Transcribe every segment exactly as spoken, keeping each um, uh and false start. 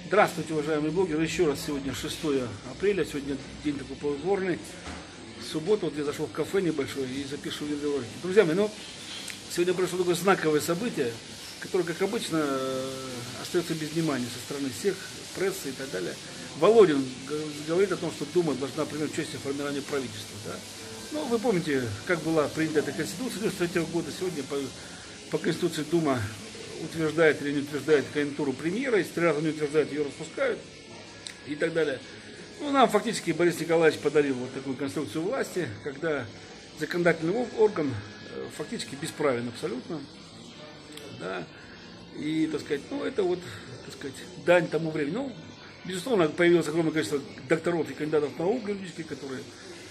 Здравствуйте, уважаемые блогеры. Еще раз, сегодня шестое апреля, сегодня день такой плодотворный. В субботу вот я зашел в кафе небольшое и запишу видеоролики. Друзья мои, ну, сегодня произошло такое знаковое событие, которое, как обычно, остается без внимания со стороны всех, прессы и так далее. Володин говорит о том, что Дума должна принять участие в формировании правительства. Да? Ну, вы помните, как была принята эта Конституция девяносто третьего года. Сегодня по, по Конституции Дума утверждает или не утверждает кандидатуру премьера, если три раза не утверждает, ее распускают и так далее. Ну, нам фактически Борис Николаевич подарил вот такую конструкцию власти, когда законодательный орган фактически бесправен абсолютно, да, и, так сказать, ну, это вот, так сказать, дань тому времени. Ну, безусловно, появилось огромное количество докторов и кандидатов наук юридических, которые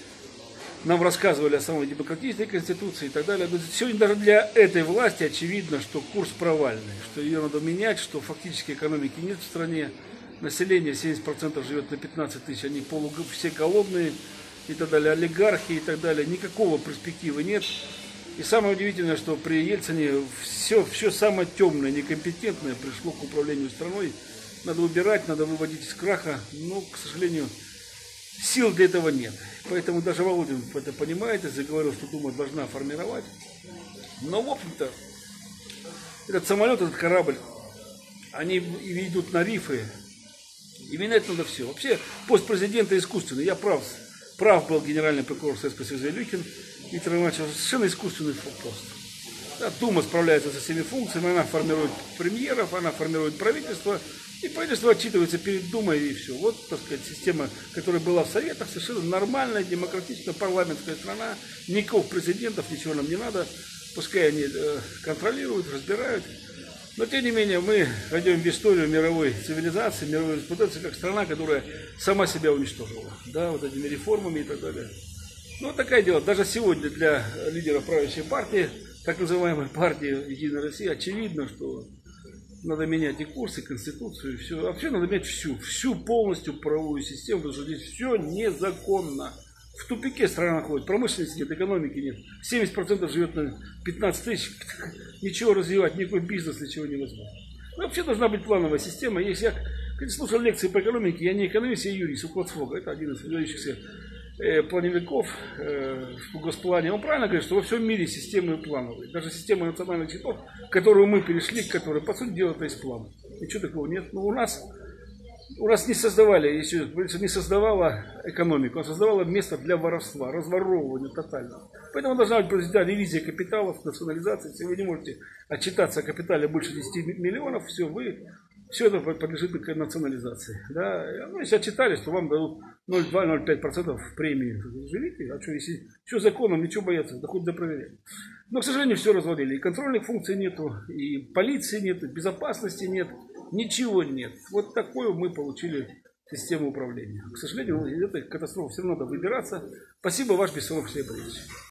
нам рассказывали о самой демократической конституции и так далее. Но сегодня даже для этой власти очевидно, что курс провальный, что ее надо менять, что фактически экономики нет в стране, население семьдесят процентов живет на пятнадцать тысяч, они полу, все голодные и так далее, олигархи и так далее, никакого перспективы нет. И самое удивительное, что при Ельцине все, все самое темное, некомпетентное пришло к управлению страной. Надо убирать, надо выводить из краха, но, к сожалению, сил для этого нет. Поэтому даже Володин это понимает и заговорил, что Дума должна формировать. Но, в общем-то, этот самолет, этот корабль, они идут на рифы, и менять надо все. Вообще, пост президента искусственный. Я прав. Прав был генеральный прокурор Советского Союза Илюхин. Виктор Иванович, совершенно искусственный пост. Да, Дума справляется со всеми функциями, она формирует премьеров, она формирует правительство. И правительство отчитывается перед Думой, и все. Вот, так сказать, система, которая была в Советах, совершенно нормальная, демократичная, парламентская страна. Никаких президентов, ничего нам не надо. Пускай они э, контролируют, разбирают. Но, тем не менее, мы войдем в историю мировой цивилизации, мировой репутации, как страна, которая сама себя уничтожила. Да, вот этими реформами и так далее. Ну, вот такое дело. Даже сегодня для лидера правящей партии, так называемой партии «Единая Россия», очевидно, что надо менять и курс, и конституцию, и все. Вообще надо менять всю, всю полностью правовую систему, потому что здесь все незаконно. В тупике страна находится, промышленности нет, экономики нет. семьдесят процентов живет на пятнадцать тысяч, ничего развивать, никакой бизнес, ничего невозможно. Ну, вообще должна быть плановая система. Если я, когда слушал лекции по экономике, я не экономист, я юрист, у Плацфога, это один из выдающихся э, плановиков э, в госплане. Он правильно говорит, что во всем мире системы плановые. Даже система национальных счетов, которую мы перешли, к которой, по сути дела, это из плана. Ничего такого нет. Но у нас, у нас не создавали, если не создавала экономику, а создавала место для воровства, разворовывания тотального. Поэтому должна быть произведена ревизия капиталов, национализация. Если вы не можете отчитаться о капитале больше десяти миллионов, все, вы, все это подлежит национализации. Да? Ну, если отчитались, то вам дадут ноль целых два — ноль целых пять десятых процентов премии. Живите, а что, если что законом, ничего бояться, да хоть допроверять. Но, к сожалению, все развалили. И контрольных функций нету, и полиции нет, и безопасности нет, ничего нет. Вот такую мы получили систему управления. К сожалению, из этой катастрофы все равно надо выбираться. Спасибо, ваш Бессонов Алексей Борисович.